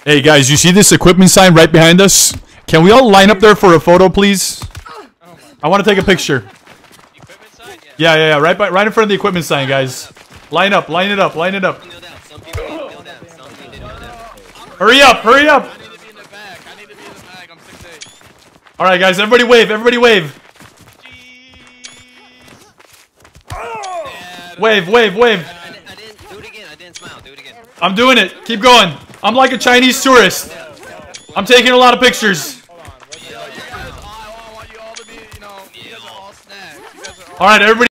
Hey guys, you see this equipment sign right behind us? Can we all line up there for a photo, please? I want to take a picture. Equipment sign? Yeah. Right in front of the equipment sign, guys. Line up, line it up, line it up. Hurry up, hurry up! I need to be in the bag. I need to be in the bag. I'm 6'8". All right, guys, everybody wave, everybody wave. Wave, wave, wave. I didn't do it again. I didn't smile. Do it again. I'm doing it. Keep going. I'm like a Chinese tourist. I'm taking a lot of pictures. I want you all to be, you guys are all snacks. All right, everybody.